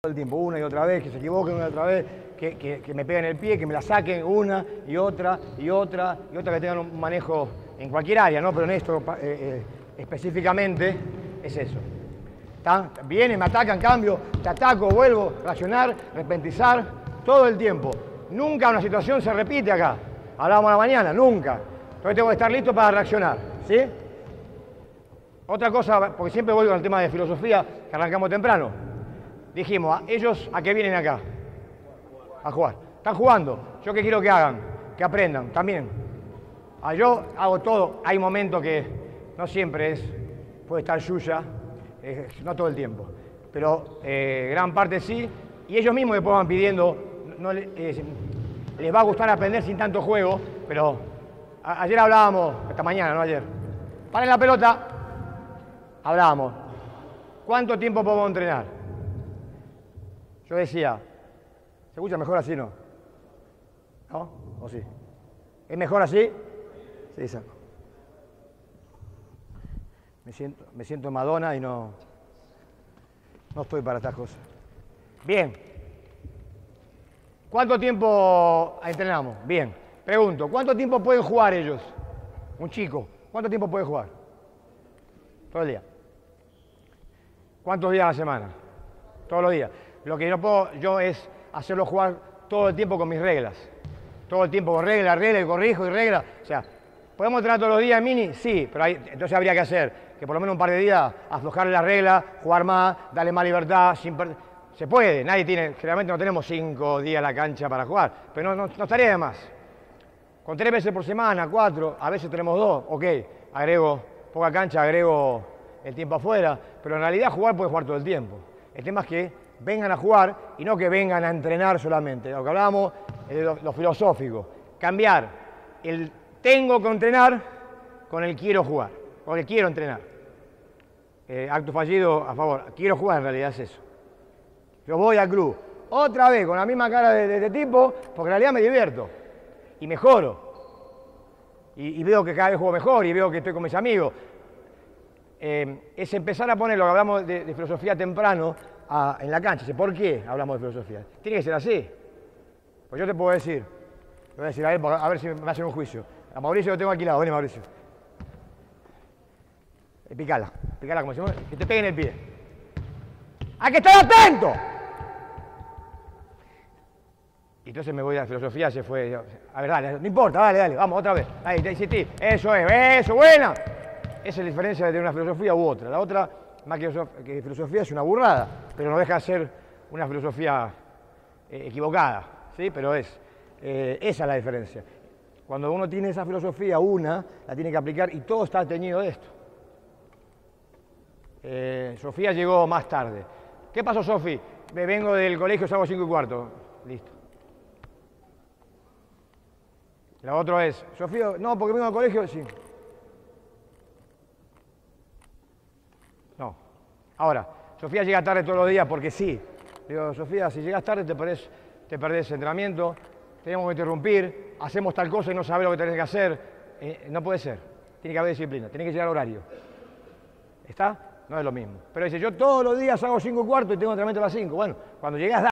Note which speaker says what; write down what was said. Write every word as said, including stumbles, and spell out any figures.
Speaker 1: el tiempo, una y otra vez, que se equivoquen una y otra vez, que, que, que me peguen el pie, que me la saquen una y otra y otra y otra, que tengan un manejo en cualquier área, ¿no? Pero en esto eh, eh, específicamente es eso. ¿Está? Vienen, me atacan, cambio, te ataco, vuelvo, reaccionar, repentizar, todo el tiempo. Nunca una situación se repite acá. Hablábamos a la mañana, nunca. Entonces tengo que estar listo para reaccionar, ¿sí? Otra cosa, porque siempre voy con el tema de filosofía, que arrancamos temprano. Dijimos, ellos a qué vienen acá, a jugar. Están jugando. ¿Yo qué quiero que hagan? Que aprendan, también. Ah, yo hago todo. Hay momentos que no siempre es, puede estar Yuya, eh, no todo el tiempo. Pero eh, gran parte sí. Y ellos mismos después van pidiendo, no, eh, les va a gustar aprender sin tanto juego, pero a, ayer hablábamos, esta mañana, no ayer. Paren la pelota, hablábamos. ¿Cuánto tiempo podemos entrenar? Yo decía, ¿se escucha mejor así, no? ¿No? ¿O sí? ¿Es mejor así? Sí, saco. Me siento, me siento Madonna y no, no estoy para estas cosas. Bien. ¿Cuánto tiempo entrenamos? Bien. Pregunto, ¿cuánto tiempo pueden jugar ellos? Un chico, ¿cuánto tiempo puede jugar? Todo el día. ¿Cuántos días a la semana? Todos los días. Lo que no puedo yo es hacerlo jugar todo el tiempo con mis reglas. Todo el tiempo con reglas, reglas, y corrijo y reglas. O sea, ¿podemos entrenar todos los días en mini? Sí, pero hay, entonces habría que hacer que por lo menos un par de días aflojarle las reglas, jugar más, darle más libertad. Sin per... Se puede, nadie tiene, generalmente no tenemos cinco días a la cancha para jugar, pero no, no, no estaría de más. Con tres veces por semana, cuatro, a veces tenemos dos, ok, agrego poca cancha, agrego el tiempo afuera, pero en realidad jugar puede jugar todo el tiempo. El tema es que vengan a jugar y no que vengan a entrenar solamente. Lo que hablábamos es de lo, lo filosófico. Cambiar el tengo que entrenar con el quiero jugar, con el quiero entrenar. Eh, acto fallido a favor. Quiero jugar en realidad es eso. Yo voy al club, otra vez con la misma cara de, de, de tipo, porque en realidad me divierto y mejoro. Y, y veo que cada vez juego mejor y veo que estoy con mis amigos. Eh, es empezar a poner lo que hablamos de, de filosofía temprano, A, en la cancha. ¿Por qué hablamos de filosofía? Tiene que ser así. Pues yo te puedo decir, le voy a decir a él, a ver si me hacen un juicio. A Mauricio lo tengo alquilado, vení Mauricio. Eh, picala, picala como decimos, que te peguen el pie. ¡Hay que estar atento! Y entonces me voy a la filosofía, se fue. A ver, dale, no importa, dale, dale, vamos, otra vez. Ahí, te insistí. Eso es, eso, buena. Esa es la diferencia de tener una filosofía u otra. La otra, más que filosofía, es una burrada, pero no deja de ser una filosofía eh, equivocada, ¿sí? Pero es, eh, esa es la diferencia. Cuando uno tiene esa filosofía, una, la tiene que aplicar y todo está teñido de esto. Eh, Sofía llegó más tarde. ¿Qué pasó, Sofi? Me vengo del colegio, salgo cinco y cuarto. Listo. La otra es, Sofía, no, porque vengo del colegio, sí. No. Ahora, Sofía llega tarde todos los días porque sí. Digo, Sofía, si llegas tarde te perdés, te perdés entrenamiento, tenemos que interrumpir, hacemos tal cosa y no sabes lo que tenés que hacer. Eh, no puede ser. Tiene que haber disciplina, tiene que llegar al horario. ¿Está? No es lo mismo. Pero dice, yo todos los días hago cinco y cuarto y tengo entrenamiento a las cinco. Bueno, cuando llegas